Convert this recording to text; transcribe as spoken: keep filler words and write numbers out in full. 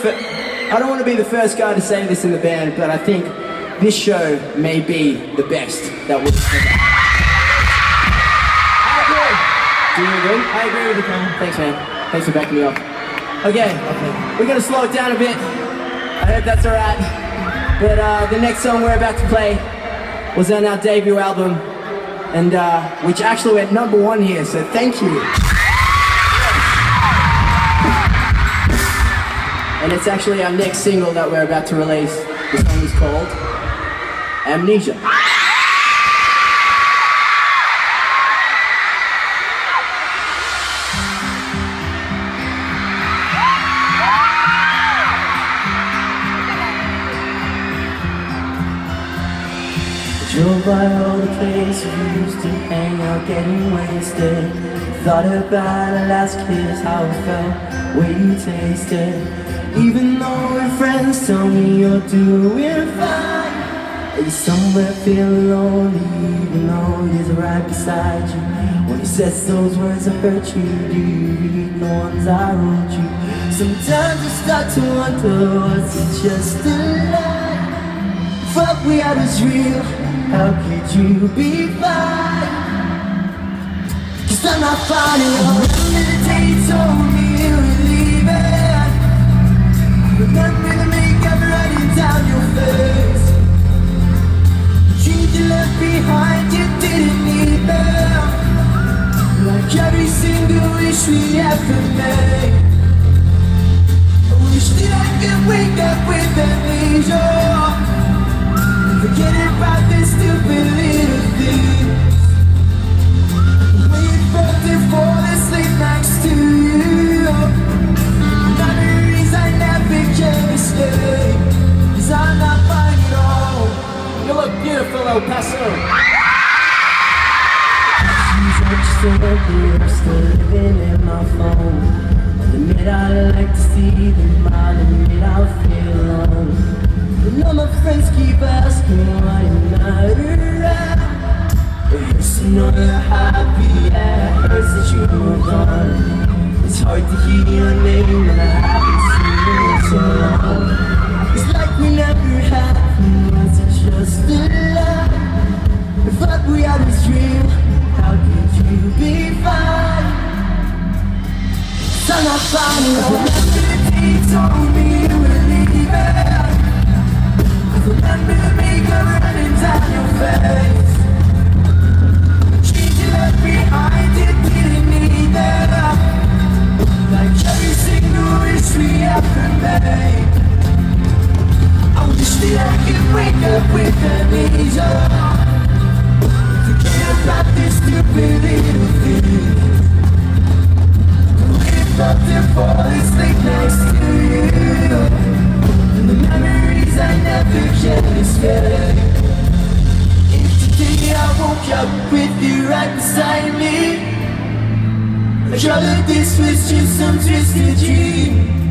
fir- I don't want to be the first guy to say this in the band, but I think this show may be the best that we've ever. I agree. Do you agree? I agree with you, Colin. Thanks, man. Thanks for backing me up. Okay, okay. We're gonna slow it down a bit. I hope that's alright. But uh, the next song we're about to play was on our debut album, and uh, which actually went number one here. So thank you. And it's actually our next single that we're about to release. The song is called Amnesia. Drove by all the places we used to hang out, getting wasted. Thought about our last kiss, how it felt, where you tasted. Even though we're friends, tell me you're doing fine. Are you somewhere feeling lonely, even though he's right beside you? When he says those words that hurt you, do you read the ones I wrote you? Sometimes I start to wonder, was it just a lie? Fuck, we had was real, how could you be fine? Cause I'm not finding you. Remember the day you told me you were leaving. Remember the makeup running down your face. The dreams you left behind, you didn't need them. Like every single wish we ever made. I wish that I could wake up with amnesia. Forget about this stupid little things. The way you felt before this late next to you. Memories I never can escape. Cause I'm not fine at all. You look beautiful, El Paso. Seems like you're still here, I'm still living in my phone. Admit I like to see them, I'll admit I'll feel alone. And all my friends keep asking why you're not around. It hurts to know you're happy, yeah, it hurts that you moved on. It's hard to hear your name and I haven't seen you in so long. It's like we never happened, was it just a lie? If what we had was real, how could you be fine? So I'm not fine, remember the day you told me you were leaving. Remember the makeup running down your face. Dreams you left behind, you didn't need them. Like every single wish we ever made. I wish that I could wake up with amnesia. Forget about this stupid little thing. The way it felt before this late next to you. And the memories I never can escape. If today I woke up with you right beside me, I thought that this was just some twisted dream.